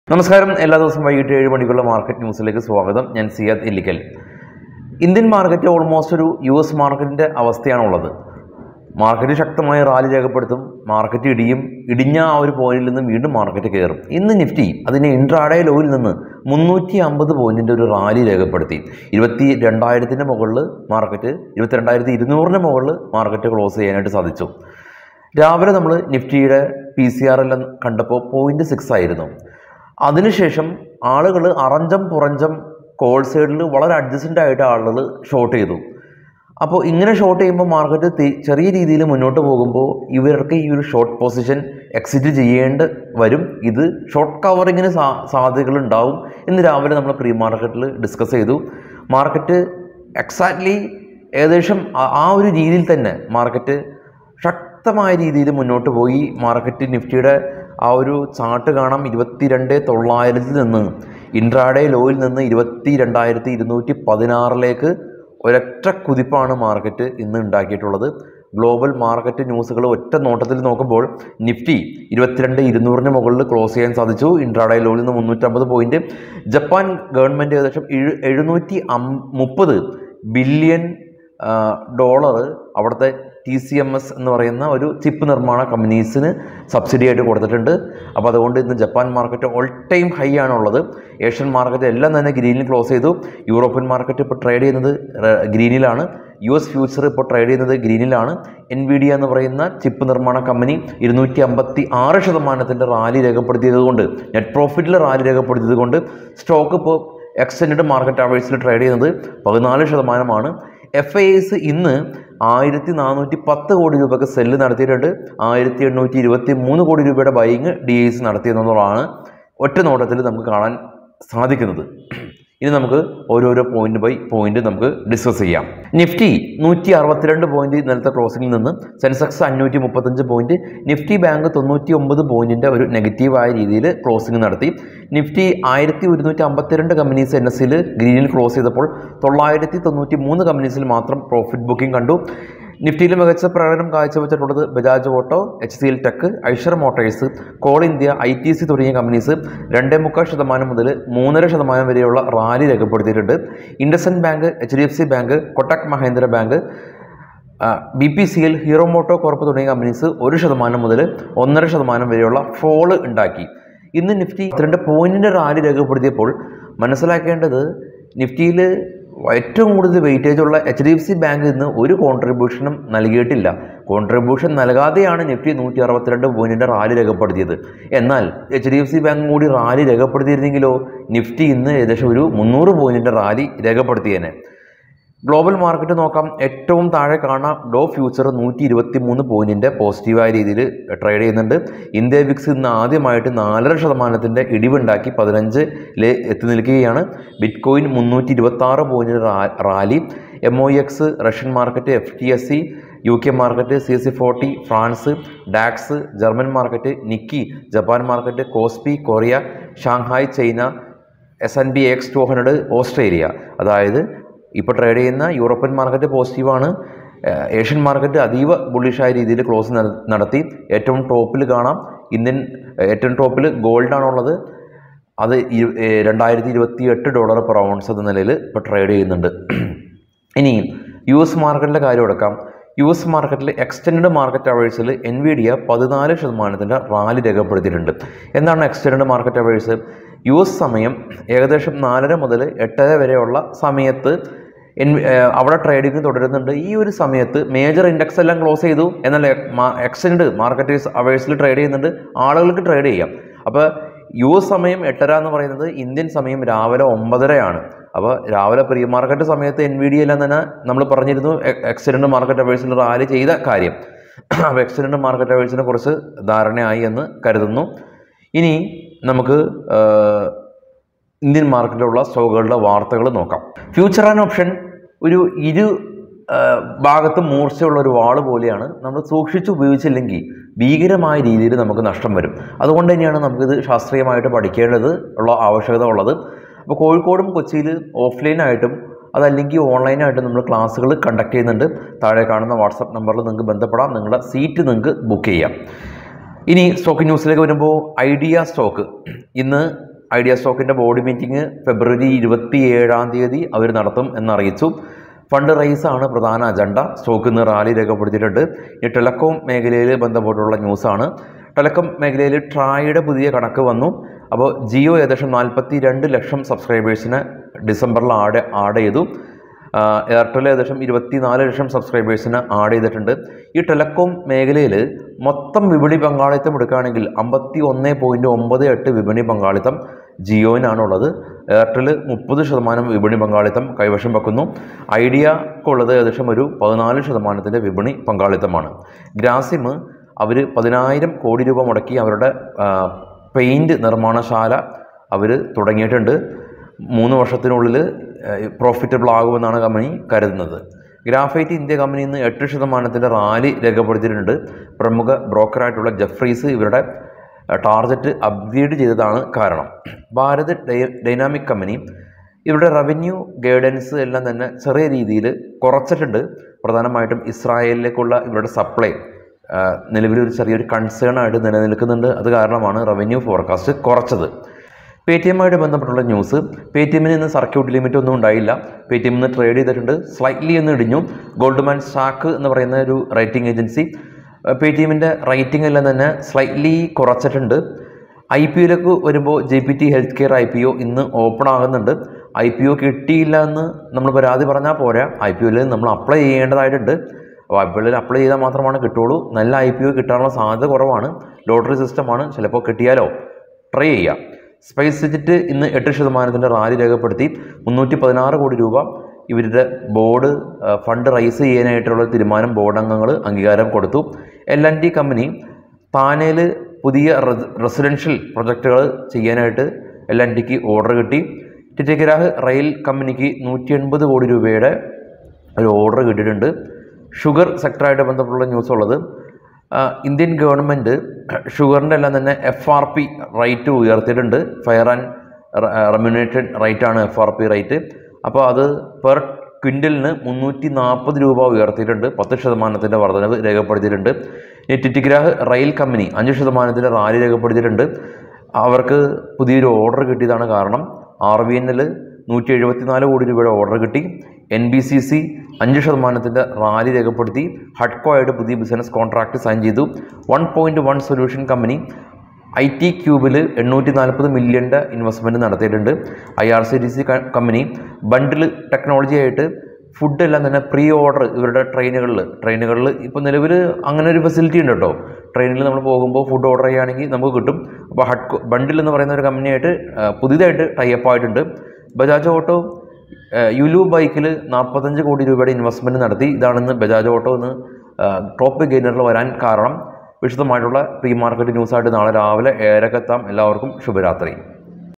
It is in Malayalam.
നമസ്കാരം. എല്ലാ ദിവസവും വൈകിട്ട് 7 മണിക്കുള്ള മാർക്കറ്റ് ന്യൂസിലേക്ക് സ്വാഗതം. ഞാൻ Siyad Illikkal. Indian market almost ഒരു US മാർക്കറ്റിൻ്റെ അവസ്ഥയാണുള്ളത്. മാർക്കറ്റ് ശക്തമായ റാലി രേഖപ്പെടുത്തും, മാർക്കറ്റ് ഇടിഞ്ഞ ആ ഒരു പോയിന്റിൽ നിന്ന് വീണ്ടും മാർക്കറ്റ് കയറും. ഇന്ന് നിഫ്റ്റി അതിൻ്റെ ഇൻട്രാഡേ ലോയിൽ നിന്ന് 350 പോയിന്റിൻ്റെ ഒരു റാലി രേഖപ്പെടുത്തി. 22,000 മുകളിൽ മാർക്കറ്റ് 22,200 മുകളിൽ മാർക്കറ്റ് ക്ലോസ് ചെയ്യാനായിട്ട് സാധിച്ചു. രാവിലെ നമ്മൾ നിഫ്റ്റിയുടെ PCR എല്ലാം കണ്ടപ്പോൾ 0.6 ആയിരുന്നു. അതിനുശേഷം ആളുകൾ അറഞ്ചം പുറഞ്ചം കോൾ സൈഡിൽ വളരെ അഡ്ജസ്റ്റൻ്റ് ആയിട്ട് ആളുകൾ ഷോർട്ട് ചെയ്തു. അപ്പോൾ ഇങ്ങനെ ഷോർട്ട് ചെയ്യുമ്പോൾ മാർക്കറ്റ് ചെറിയ രീതിയിൽ മുന്നോട്ട് പോകുമ്പോൾ ഇവർക്ക് ഈ ഒരു ഷോർട്ട് പൊസിഷൻ എക്സിറ്റ് ചെയ്യേണ്ട വരും. ഇത് ഷോർട്ട് കവറിങ്ങിന് സാധ്യതകളുണ്ടാവും എന്ന് രാവിലെ നമ്മൾ പ്രീ മാർക്കറ്റിൽ ഡിസ്കസ് ചെയ്തു. മാർക്കറ്റ് എക്സാക്ട്ലി ഏകദേശം ആ ഒരു രീതിയിൽ തന്നെ മാർക്കറ്റ് ശക്തമായ രീതിയിൽ മുന്നോട്ട് പോയി. മാർക്കറ്റ് നിഫ്റ്റിയുടെ ആ ഒരു ചാർട്ട് കാണാം. 22,900 നിന്ന് ഇൻട്രാഡേ ലോയിൽ നിന്ന് 22,216 ഒരൊറ്റ കുതിപ്പാണ് മാർക്കറ്റ് ഇന്ന് ഉണ്ടാക്കിയിട്ടുള്ളത്. ഗ്ലോബൽ മാർക്കറ്റ് ന്യൂസുകൾ ഒറ്റ നോട്ടത്തിൽ നോക്കുമ്പോൾ നിഫ്റ്റി 22,200 മുകളിൽ ക്ലോസ് ചെയ്യാൻ സാധിച്ചു. ഇൻട്രാഡേ ലോയിൽ നിന്ന് 350 പോയിന്റ്. ജപ്പാൻ ഗവൺമെൻറ് ഏകദേശം $730 ബില്യൺ അവിടുത്തെ TCMS എന്ന് പറയുന്ന ഒരു ചിപ്പ് നിർമ്മാണ കമ്പനീസിന് സബ്സിഡി ആയിട്ട് കൊടുത്തിട്ടുണ്ട്. അപ്പോൾ അതുകൊണ്ട് ഇന്ന് Japan market all time high ആണുള്ളത്. ഏഷ്യൻ മാർക്കറ്റ് എല്ലാം തന്നെ ഗ്രീനിൽ ക്ലോസ് ചെയ്തു. യൂറോപ്യൻ മാർക്കറ്റ് ഇപ്പോൾ ട്രേഡ് ചെയ്യുന്നത് ഗ്രീനിലാണ്. US ഫ്യൂച്ചർ ഇപ്പോൾ ട്രേഡ് ചെയ്യുന്നത് ഗ്രീനിലാണ്. NVIDIA എന്ന് പറയുന്ന ചിപ്പ് നിർമ്മാണ കമ്പനി 256% റാലി രേഖപ്പെടുത്തിയതുകൊണ്ട്, നെറ്റ് പ്രോഫിറ്റിൽ റാലി രേഖപ്പെടുത്തിയത് കൊണ്ട് സ്റ്റോക്ക് ഇപ്പോൾ എക്സ്റ്റൻഡ് മാർക്കറ്റ് അവേഴ്സിൽ ട്രേഡ് ചെയ്യുന്നത് 14%. FIS ഇന്ന് 1,410 കോടി രൂപയ്ക്ക് സെല്ല് നടത്തിയിട്ടുണ്ട്. 1,823 കോടി രൂപയുടെ ബൈയിങ് DIs നടത്തിയെന്നുള്ളതാണ് ഒറ്റ നോട്ടത്തിൽ നമുക്ക് കാണാൻ സാധിക്കുന്നത്. ഇനി നമുക്ക് ഓരോരോ പോയിന്റ് ബൈ പോയിന്റ് നമുക്ക് ഡിസ്കസ് ചെയ്യാം. നിഫ്റ്റി 162 പോയിന്റ് ഇന്നലത്തെ ക്ലോസിംഗിൽ നിന്ന്, സെൻസെക്സ് 535 പോയിന്റ്, നിഫ്റ്റി ബാങ്ക് 99 പോയിന്റിൻ്റെ ഒരു നെഗറ്റീവായ രീതിയിൽ ക്ലോസിംഗ് നടത്തി. നിഫ്റ്റി 1,152 കമ്പനീസ് NSEയിൽ ഗ്രീനിൽ ക്ലോസ് ചെയ്തപ്പോൾ 993 കമ്പനീസിൽ മാത്രം പ്രോഫിറ്റ് ബുക്കിംഗ് കണ്ടു. നിഫ്റ്റിയിൽ മികച്ച പ്രകടനം കാഴ്ചവെച്ചിട്ടുള്ളത് Bajaj auto, HCL tech, Eicher motors, Coal India, ITC തുടങ്ങിയ കമ്പനീസ് 2.25% മുതൽ 3.5% വരെയുള്ള റാലി രേഖപ്പെടുത്തിയിട്ടുണ്ട്. IndusInd bank, HDFC bank, Kotak Mahindra bank, BPCL, Hero MotoCorp തുടങ്ങിയ കമ്പനീസ് 1% മുതൽ 1.5% വരെയുള്ള ഫോള് ഉണ്ടാക്കി. ഇന്ന് നിഫ്റ്റി 2 പോയിന്റിൻ്റെ റാലി രേഖപ്പെടുത്തിയപ്പോൾ മനസ്സിലാക്കേണ്ടത് നിഫ്റ്റിയിൽ ഏറ്റവും കൂടുതൽ വെയിറ്റേജ് ഉള്ള HDFC ബാങ്ക് ഇന്ന് ഒരു കോൺട്രിബ്യൂഷനും നൽകിയിട്ടില്ല. കോൺട്രിബ്യൂഷൻ നൽകാതെയാണ് നിഫ്റ്റി 162 പോയിന്റിൻ്റെ റാലി രേഖപ്പെടുത്തിയത്. എന്നാൽ HDFC ബാങ്ക് കൂടി റാലി രേഖപ്പെടുത്തിയിരുന്നെങ്കിലോ നിഫ്റ്റി ഇന്ന് ഏകദേശം ഒരു 300 പോയിന്റിൻ്റെ റാലി രേഖപ്പെടുത്തിയേനെ. ഗ്ലോബൽ മാർക്കറ്റ് നോക്കാം. ഏറ്റവും താഴെ കാണാം ഡോ ഫ്യൂച്ചർ 123 പോയിന്റിൻ്റെ പോസിറ്റീവായ രീതിയിൽ ട്രേഡ് ചെയ്യുന്നുണ്ട്. ഇന്ത്യ വിക്സ് ഇന്ന് ആദ്യമായിട്ട് 4.5% ഇടിവുണ്ടാക്കി 15 എത്തി നിൽക്കുകയാണ്. ബിറ്റ്കോയിൻ 326 പോയിന്റിന് rally. MOX Russian market, FTSE UK market, CAC 40 France, DAX German market, Nikkei Japan market, KOSPI Korea, Shanghai China, S&P AX 200 Australia. അതായത് ഇപ്പോൾ ട്രേഡ് ചെയ്യുന്ന യൂറോപ്യൻ മാർക്കറ്റ് പോസിറ്റീവാണ്. ഏഷ്യൻ മാർക്കറ്റ് അതീവ ബുള്ളിഷായ രീതിയിൽ ക്ലോസ് നടത്തി. ഏറ്റവും ടോപ്പിൽ കാണാം ഏറ്റവും ടോപ്പിൽ ഗോൾഡാണുള്ളത്. അത് $2,028 പെർ ഔൺസ് എന്ന നിലയിൽ ഇപ്പോൾ ട്രേഡ് ചെയ്യുന്നുണ്ട്. ഇനി US മാർക്കറ്റിലെ കാര്യം എടുക്കാം. US മാർക്കറ്റിൽ എക്സ്റ്റൻഡ് മാർക്കറ്റ് അവേഴ്സിൽ NVIDIA 14% റാലി രേഖപ്പെടുത്തിയിട്ടുണ്ട്. എന്താണ് എക്സ്റ്റൻഡ് മാർക്കറ്റ് അവേഴ്സ്? US സമയം ഏകദേശം 4:30 മുതൽ 8:00 വരെയുള്ള സമയത്ത് അവിടെ ട്രേഡിംഗ് തുടരുന്നുണ്ട്. ഈ ഒരു സമയത്ത് മേജർ ഇൻഡെക്സ് എല്ലാം ക്ലോസ് ചെയ്തു. എന്നാൽ എക്സ്റ്റൻഡ് മാർക്കറ്റ് അവേഴ്സിൽ ട്രേഡ് ചെയ്യുന്നുണ്ട്. ആളുകൾക്ക് ട്രേഡ് ചെയ്യാം. അപ്പോൾ US സമയം 8:30 എന്ന് പറയുന്നത് ഇന്ത്യൻ സമയം രാവിലെ 9:30 അപ്പോൾ രാവിലെ പ്രീ മാർക്കറ്റ് സമയത്ത് NVIDIA എല്ലാം തന്നെ നമ്മൾ പറഞ്ഞിരുന്നു എക്സ്റ്റൻഡ് മാർക്കറ്റ് അവേഴ്സിൽ റാലി ചെയ്ത കാര്യം. അപ്പോൾ എക്സ്റ്റൻഡ് മാർക്കറ്റ് അവേഴ്സിനെ കുറിച്ച് ധാരണയായി എന്ന് കരുതുന്നു. ഇനി നമുക്ക് ഇന്ത്യൻ മാർക്കറ്റിലുള്ള സ്റ്റോക്കുകളുടെ വാർത്തകൾ നോക്കാം. ഫ്യൂച്ചർ ആൻഡ് ഓപ്ഷൻ ഒരു ഭാഗത്തും മൂർച്ചയുള്ള ഒരു വാള് പോലെയാണ്. നമ്മൾ സൂക്ഷിച്ച് ഉപയോഗിച്ചില്ലെങ്കിൽ ഭീകരമായ രീതിയിൽ നമുക്ക് നഷ്ടം വരും. അതുകൊണ്ട് തന്നെയാണ് നമുക്കിത് ശാസ്ത്രീയമായിട്ട് പഠിക്കേണ്ടത് ആവശ്യകത ഉള്ളത്. അപ്പോൾ കോഴിക്കോടും കൊച്ചിയിൽ ഓഫ്ലൈനായിട്ടും അതല്ലെങ്കിൽ ഓൺലൈനായിട്ടും നമ്മൾ ക്ലാസ്സുകൾ കണ്ടക്ട് ചെയ്യുന്നുണ്ട്. താഴെ കാണുന്ന വാട്സപ്പ് നമ്പറിൽ നിങ്ങൾക്ക് ബന്ധപ്പെടാം. നിങ്ങളുടെ സീറ്റ് നിങ്ങൾക്ക് ബുക്ക് ചെയ്യാം. ഇനി സ്റ്റോക്ക് ന്യൂസിലേക്ക് വരുമ്പോൾ ഐഡിയ സ്റ്റോക്ക് ഇന്ന് ഐഡിയ സ്റ്റോക്കിൻ്റെ ബോർഡ് മീറ്റിംഗ് ഫെബ്രുവരി 27 അവർ നടത്തും എന്നറിയിച്ചു. ഫണ്ട് റൈസാണ് പ്രധാന അജണ്ട. സ്റ്റോക്ക് ഇന്ന് റാലി രേഖപ്പെടുത്തിയിട്ടുണ്ട്. ഈ ടെലകോം മേഖലയിൽ ബന്ധപ്പെട്ടുള്ള ന്യൂസാണ്. ടെലകോം മേഖലയിൽ ട്രായുടെ പുതിയ കണക്ക് വന്നു. അപ്പോൾ ജിയോ ഏകദേശം 42 ലക്ഷം സബ്സ്ക്രൈബേഴ്സിന് ഡിസംബറിൽ ആഡ് ചെയ്തു. എയർടെൽ ഏകദേശം 24 ലക്ഷം സബ്സ്ക്രൈബേഴ്സിന് ആഡ് ചെയ്തിട്ടുണ്ട്. ഈ ടെലകോം മേഖലയിൽ മൊത്തം വിപണി പങ്കാളിത്തം എടുക്കുകയാണെങ്കിൽ 51.98 വിപണി പങ്കാളിത്തം ജിയോയിനാണുള്ളത്. എയർടെൽ 30% വിപണി പങ്കാളിത്തം കൈവശം വെക്കുന്നു. ഐഡിയക്കുള്ളത് ഏകദേശം ഒരു 14% വിപണി പങ്കാളിത്തമാണ്. ഗ്രാസിം അവർ 10,000 കോടി രൂപ മുടക്കി അവരുടെ പെയിൻറ് നിർമ്മാണശാല അവർ തുടങ്ങിയിട്ടുണ്ട്. 3 വർഷത്തിനുള്ളിൽ പ്രോഫിറ്റബിൾ ആകുമെന്നാണ് കമ്പനി കരുതുന്നത്. ഗ്രാഫൈറ്റ് ഇന്ത്യ കമ്പനി ഇന്ന് 8% റാലി രേഖപ്പെടുത്തിയിട്ടുണ്ട്. പ്രമുഖ ബ്രോക്കറായിട്ടുള്ള ജെഫ്രീസ് ഇവരുടെ ടാർഗറ്റ് അപ്ഗ്രേഡ് ചെയ്തതാണ് കാരണം. ഭാരത് ഡൈനാമിക് കമ്പനി ഇവരുടെ റവന്യൂ ഗൈഡൻസ് എല്ലാം തന്നെ ചെറിയ രീതിയിൽ കുറച്ചിട്ടുണ്ട്. പ്രധാനമായിട്ടും ഇസ്രായേലിലേക്കുള്ള ഇവരുടെ സപ്ലൈ നിലവിലൊരു ചെറിയൊരു കൺസേൺ ആയിട്ട് നിലനിൽക്കുന്നുണ്ട്. അത് കാരണമാണ് റവന്യൂ ഫോർകാസ്റ്റ് കുറച്ചത്. പേടിഎമ്മുമായിട്ട് ബന്ധപ്പെട്ടുള്ള ന്യൂസ്, പേടിഎമ്മിന് ഇന്ന് സർക്യൂട്ട് ലിമിറ്റ് ഒന്നും ഉണ്ടായില്ല. പേടിഎം ഇന്ന് ട്രേഡ് ചെയ്തിട്ടുണ്ട്. സ്ലൈറ്റ്ലി എന്ന് ഇടിഞ്ഞു. ഗോൾഡ്മാൻ സാക്ക് എന്ന് പറയുന്ന ഒരു റേറ്റിംഗ് ഏജൻസി പേടിഎമ്മിൻ്റെ റേറ്റിംഗ് എല്ലാം തന്നെ സ്ലൈറ്റ്ലി കുറച്ചിട്ടുണ്ട്. IPO വരുമ്പോൾ JPT ഹെൽത്ത് കെയർ IPO ഇന്ന് ഓപ്പൺ ആകുന്നുണ്ട്. IPO കിട്ടിയില്ല എന്ന് നമ്മൾ പരാതി പറഞ്ഞാൽ പോരാ, IPOയിൽ നമ്മൾ അപ്ലൈ ചെയ്യേണ്ടതായിട്ടുണ്ട്. അപ്പോൾ IPOയിൽ അപ്ലൈ ചെയ്താൽ മാത്രമാണ് കിട്ടുള്ളൂ. നല്ല IPO കിട്ടാനുള്ള സാധ്യത കുറവാണ്. ലോട്ടറി സിസ്റ്റമാണ്, ചിലപ്പോൾ കിട്ടിയാലോ. ട്രൈ ചെയ്യാം. സ്പൈസ് ജെറ്റ് ഇന്ന് 8% റാലി രേഖപ്പെടുത്തി. 316 കോടി രൂപ ഇവരുടെ ബോർഡ് ഫണ്ട് റൈസ് ചെയ്യാനായിട്ടുള്ള തീരുമാനം ബോർഡ് അംഗങ്ങൾ അംഗീകാരം കൊടുത്തു. L&T കമ്പനി താനേൽ പുതിയ റെസിഡൻഷ്യൽ പ്രൊജക്റ്റുകൾ ചെയ്യാനായിട്ട് L&Tക്ക് ഓർഡർ കിട്ടി. ടിറ്റഗ്രാഹ് റെയിൽ കമ്പനിക്ക് 180 കോടി രൂപയുടെ ഒരു ഓർഡർ കിട്ടിയിട്ടുണ്ട്. ഷുഗർ സെക്ടറായിട്ട് ബന്ധപ്പെട്ടുള്ള ന്യൂസ് ഉള്ളത്, ഇന്ത്യൻ ഗവൺമെൻറ് ഷുഗറിൻ്റെ എല്ലാം തന്നെ FRP റേറ്റ് ഉയർത്തിയിട്ടുണ്ട്. ഫയർ ആൻഡ് റെമ്യൂണേറ്റഡ് റേറ്റാണ് FRP റേറ്റ്. അപ്പോൾ അത് പെർ ക്വിൻ്റലിന് 340 രൂപ ഉയർത്തിയിട്ടുണ്ട്. 10% വർധനവ് രേഖപ്പെടുത്തിയിട്ടുണ്ട്. ഈ ടിറ്റഗ്രാഹ് റെയിൽ കമ്പനി 5% റാലി രേഖപ്പെടുത്തിയിട്ടുണ്ട്. അവർക്ക് പുതിയൊരു ഓർഡർ കിട്ടിയതാണ് കാരണം. RVNL 174 കോടി രൂപയുടെ ഓർഡർ കിട്ടി. NBCC 5% റാലി രേഖപ്പെടുത്തി. ഹഡ്കോ ആയിട്ട് പുതിയ ബിസിനസ് കോൺട്രാക്ട് സൈൻ ചെയ്തു. 1.1 സൊല്യൂഷൻ കമ്പനി IT ക്യൂബിൽ 840 മില്യൻ്റെ ഇൻവെസ്റ്റ്മെൻറ്റ് നടത്തിയിട്ടുണ്ട്. IRCTC കമ്പനി ബണ്ടിൽ ടെക്നോളജി ആയിട്ട് ഫുഡ് എല്ലാം തന്നെ പ്രീ ഓർഡർ ഇവരുടെ ട്രെയിനുകളിൽ ഇപ്പോൾ നിലവിൽ അങ്ങനെ ഒരു ഫെസിലിറ്റി ഉണ്ട് കേട്ടോ. ട്രെയിനിൽ നമ്മൾ പോകുമ്പോൾ ഫുഡ് ഓർഡർ ചെയ്യുകയാണെങ്കിൽ നമുക്ക് കിട്ടും. അപ്പോൾ ഹഡ്കോ ബണ്ടിൽ എന്ന് പറയുന്ന ഒരു കമ്പനിയായിട്ട് പുതിയതായിട്ട് ടൈപ്പ് ആയിട്ടുണ്ട്. ബജാജ് ഓട്ടോ യുലു ബൈക്കിൽ 45 കോടി രൂപയുടെ ഇൻവെസ്റ്റ്മെൻറ്റ് നടത്തി. ഇതാണെന്ന് ബജാജ് ഓട്ടോ ഇന്ന് ടോപ്പ് ഗെയിനറിൽ വരാൻ കാരണം. വിശദമായിട്ടുള്ള പ്രീ മാർക്കറ്റ് ന്യൂസായിട്ട് നാളെ രാവിലെ 7:00 എത്താം. എല്ലാവർക്കും ശുഭരാത്രി.